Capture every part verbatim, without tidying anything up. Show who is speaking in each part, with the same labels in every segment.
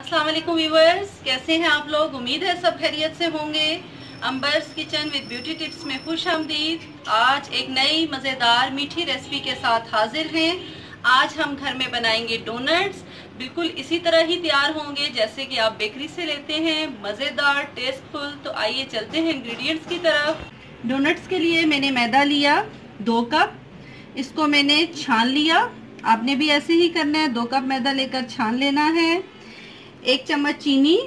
Speaker 1: अस्सलाम वालेकुम व्यूअर्स, कैसे हैं आप लोग। उम्मीद है सब खैरियत से होंगे। Amber's kitchen with beauty tips में खुश आमदीद। आज एक नई मज़ेदार मीठी रेसिपी के साथ हाजिर हैं। आज हम घर में बनाएंगे डोनट्स। बिल्कुल इसी तरह ही तैयार होंगे जैसे कि आप बेकरी से लेते हैं, मज़ेदार, टेस्टफुल। तो आइए चलते हैं इंग्रेडिएंट्स की तरफ। डोनट्स के लिए मैंने मैदा लिया दो कप। इसको मैंने छान लिया। आपने भी ऐसे ही करना है, दो कप मैदा लेकर छान लेना है। एक चम्मच चीनी,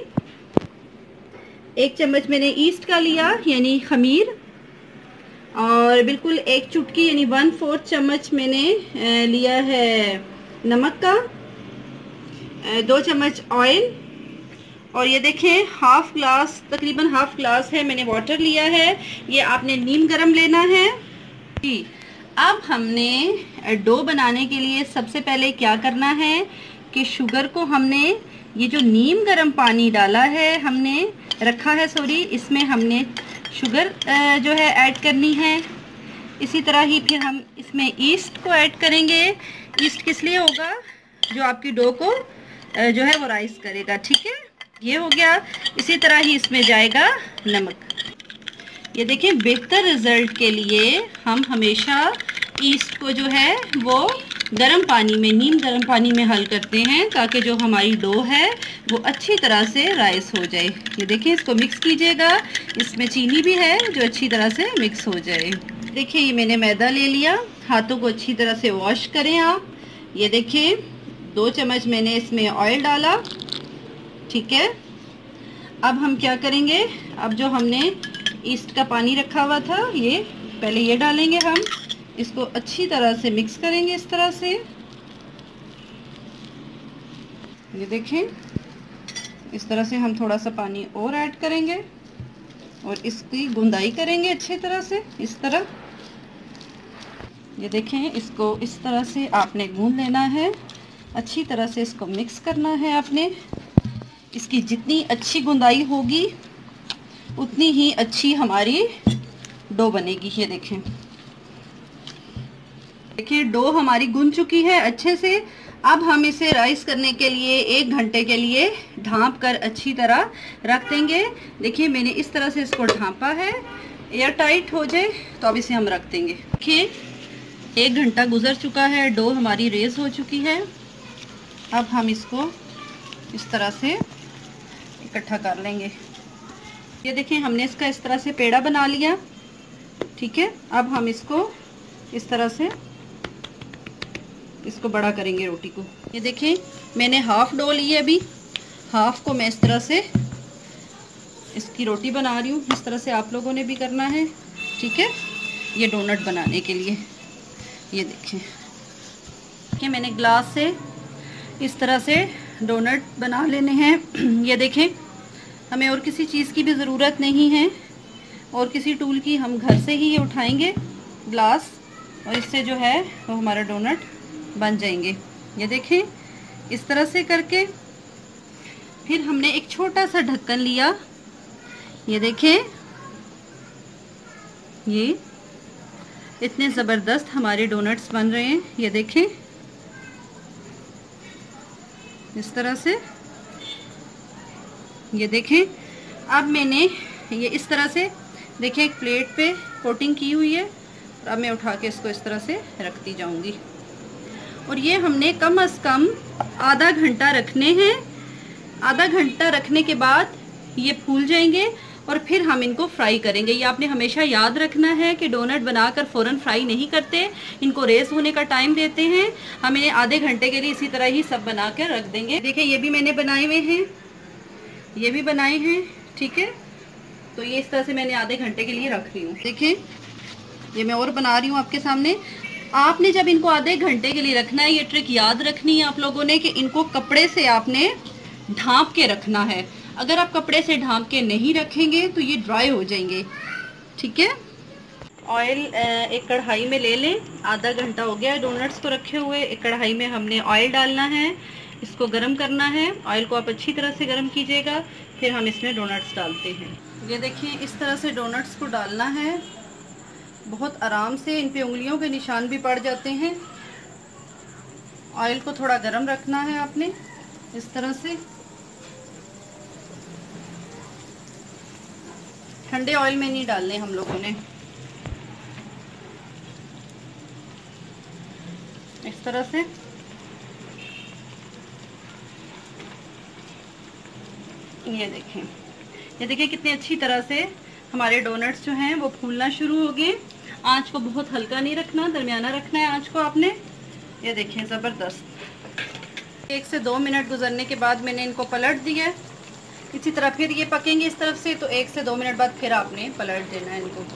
Speaker 1: एक चम्मच मैंने ईस्ट का लिया यानी खमीर, और बिल्कुल एक चुटकी यानी वन फोर्थ चम्मच मैंने लिया है नमक का, दो चम्मच ऑयल, और ये देखें हाफ ग्लास, तकरीबन हाफ ग्लास है मैंने वाटर लिया है। ये आपने नीम गरम लेना है जी। अब हमने डो बनाने के लिए सबसे पहले क्या करना है कि शुगर को हमने, ये जो नीम गरम पानी डाला है हमने रखा है सॉरी, इसमें हमने शुगर जो है ऐड करनी है। इसी तरह ही फिर हम इसमें ईस्ट को ऐड करेंगे। ईस्ट किस लिए होगा, जो आपकी डो को जो है वो राइस करेगा, ठीक है। ये हो गया। इसी तरह ही इसमें जाएगा नमक। ये देखिए, बेहतर रिजल्ट के लिए हम हमेशा ईस्ट को जो है वो गर्म पानी में, नीम गर्म पानी में हल करते हैं ताकि जो हमारी डो है वो अच्छी तरह से राइस हो जाए। ये देखिए, इसको मिक्स कीजिएगा। इसमें चीनी भी है जो अच्छी तरह से मिक्स हो जाए। देखिए, ये मैंने मैदा ले लिया। हाथों को अच्छी तरह से वॉश करें आप। ये देखिए, दो चम्मच मैंने इसमें ऑयल डाला, ठीक है। अब हम क्या करेंगे, अब जो हमने ईस्ट का पानी रखा हुआ था, ये पहले ये डालेंगे हम। इसको अच्छी तरह से मिक्स करेंगे इस तरह से। ये देखें, इस तरह से हम थोड़ा सा पानी और ऐड करेंगे और इसकी गुंदाई करेंगे अच्छी तरह से, इस तरह। ये देखें, इसको इस तरह से आपने गूंद लेना है, अच्छी तरह से इसको मिक्स करना है आपने। इसकी जितनी अच्छी गुंदाई होगी उतनी ही अच्छी हमारी डो बनेगी। ये देखें, देखिए डो हमारी गूंद चुकी है अच्छे से। अब हम इसे राइस करने के लिए एक घंटे के लिए ढाँप कर अच्छी तरह रख देंगे। देखिए, मैंने इस तरह से इसको ढाँपा है, एयर टाइट हो जाए तो अब इसे हम रख देंगे। देखिए, एक घंटा गुजर चुका है, डो हमारी रेस हो चुकी है। अब हम इसको इस तरह से इकट्ठा कर लेंगे। ये देखिए, हमने इसका इस तरह से पेड़ा बना लिया, ठीक है। अब हम इसको इस तरह से इसको बड़ा करेंगे रोटी को। ये देखिए, मैंने हाफ डो ली है, अभी हाफ को मैं इस तरह से इसकी रोटी बना रही हूँ। इस तरह से आप लोगों ने भी करना है, ठीक है, ये डोनट बनाने के लिए। ये देखें कि मैंने ग्लास से इस तरह से डोनट बना लेने हैं। ये देखें, हमें और किसी चीज़ की भी ज़रूरत नहीं है, और किसी टूल की, हम घर से ही ये उठाएंगे ग्लास, और इससे जो है वो हमारा डोनट बन जाएंगे। ये देखें, इस तरह से करके फिर हमने एक छोटा सा ढक्कन लिया। ये देखें, ये इतने ज़बरदस्त हमारे डोनट्स बन रहे हैं। ये देखें, इस तरह से। ये देखें, अब मैंने ये इस तरह से, देखिए, एक प्लेट पे कोटिंग की हुई है, और अब मैं उठा के इसको इस तरह से रखती जाऊंगी। और ये हमने कम से कम आधा घंटा रखने हैं। आधा घंटा रखने के बाद ये फूल जाएंगे और फिर हम इनको फ्राई करेंगे। ये आपने हमेशा याद रखना है कि डोनट बनाकर फ़ौरन फ्राई नहीं करते, इनको रेस होने का टाइम देते हैं। हम इन्हें आधे घंटे के लिए इसी तरह ही सब बना कर रख देंगे। देखिए, ये भी मैंने बनाए हुए हैं, ये भी बनाए हैं, ठीक है। तो ये इस तरह से मैंने आधे घंटे के लिए रख रही हूँ। देखिए, ये मैं और बना रही हूँ आपके सामने। आपने जब इनको आधे घंटे के लिए रखना है, ये ट्रिक याद रखनी है आप लोगों ने कि इनको कपड़े से आपने ढाँप के रखना है। अगर आप कपड़े से ढाँप के नहीं रखेंगे तो ये ड्राई हो जाएंगे, ठीक है। ऑयल एक कढ़ाई में ले लें। आधा घंटा हो गया है डोनट्स को रखे हुए। एक कढ़ाई में हमने ऑयल डालना है, इसको गरम करना है। ऑयल को आप अच्छी तरह से गरम कीजिएगा, फिर हम इसमें डोनट्स डालते हैं। ये देखिए, इस तरह से डोनट्स को डालना है, बहुत आराम से। इन पे उंगलियों के निशान भी पड़ जाते हैं। ऑयल को थोड़ा गरम रखना है आपने, इस तरह से। ठंडे ऑयल में नहीं डालने हम लोगों ने। इस तरह से ये देखें, ये देखिए कितनी अच्छी तरह से हमारे डोनट्स जो हैं वो फूलना शुरू हो गए। आंच को बहुत हल्का नहीं रखना, दरमियाना रखना है आंच को आपने। ये देखें ज़बरदस्त। एक से दो मिनट गुजरने के बाद मैंने इनको पलट दिया। इसी तरह फिर ये पकेंगे इस तरफ से, तो एक से दो मिनट बाद फिर आपने पलट देना है इनको।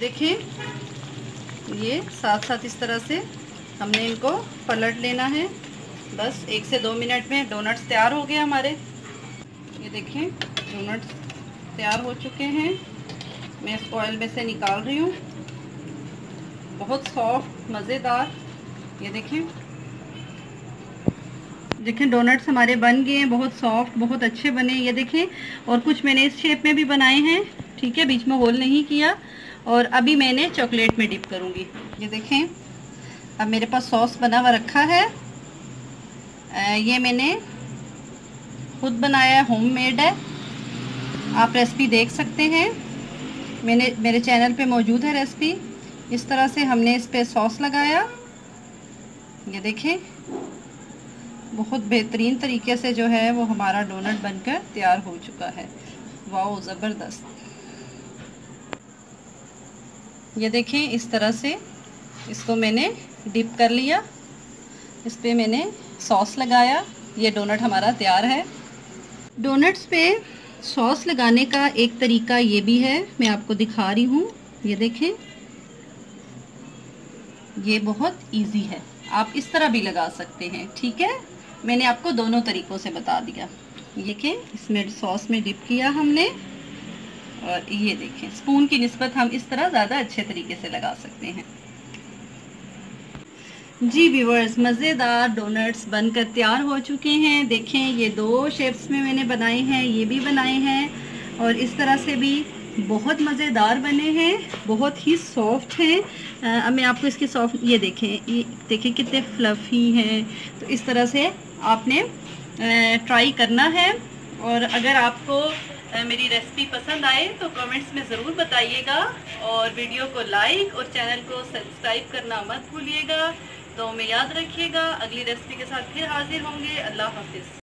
Speaker 1: देखें ये साथ साथ इस तरह से हमने इनको पलट लेना है। बस एक से दो मिनट में डोनट्स तैयार हो गए हमारे। ये देखें डोनट्स तैयार हो चुके हैं। मैं इस ऑयल में से निकाल रही हूँ। बहुत सॉफ्ट मज़ेदार। ये देखें देखें डोनट्स हमारे बन गए हैं, बहुत सॉफ्ट, बहुत अच्छे बने। ये देखें, और कुछ मैंने इस शेप में भी बनाए हैं, ठीक है, बीच में होल नहीं किया। और अभी मैंने चॉकलेट में डिप करूँगी। ये देखें अब मेरे पास सॉस बना हुआ रखा है। ये मैंने खुद बनाया है, होममेड है। आप रेसिपी देख सकते हैं, मैंने मेरे चैनल पे मौजूद है रेसिपी। इस तरह से हमने इस पे सॉस लगाया। ये देखें बहुत बेहतरीन तरीके से जो है वो हमारा डोनट बनकर तैयार हो चुका है। वाओ ज़बरदस्त। ये देखें इस तरह से इसको मैंने डिप कर लिया, इस पे मैंने सॉस लगाया। ये डोनट हमारा तैयार है। डोनट्स पे सॉस लगाने का एक तरीका ये भी है, मैं आपको दिखा रही हूँ। ये देखें ये बहुत इजी है, आप इस तरह भी लगा सकते हैं, ठीक है। मैंने आपको दोनों तरीक़ों से बता दिया। ये कि इसमें सॉस में डिप किया हमने, और ये देखें स्पून की निस्बत हम इस तरह ज़्यादा अच्छे तरीके से लगा सकते हैं। जी व्यूअर्स, मज़ेदार डोनट्स बनकर तैयार हो चुके हैं। देखें ये दो शेप्स में मैंने बनाए हैं, ये भी बनाए हैं, और इस तरह से भी बहुत मज़ेदार बने हैं, बहुत ही सॉफ्ट हैं। अब मैं आपको इसकी सॉफ्ट ये देखें, ये देखें कितने फ्लफ़ी हैं। तो इस तरह से आपने ट्राई करना है। और अगर आपको मेरी रेसिपी पसंद आए तो कमेंट्स में ज़रूर बताइएगा, और वीडियो को लाइक और चैनल को सब्सक्राइब करना मत भूलिएगा। तो में याद रखिएगा, अगली रेसिपी के साथ फिर हाजिर होंगे। अल्लाह हाफिज़।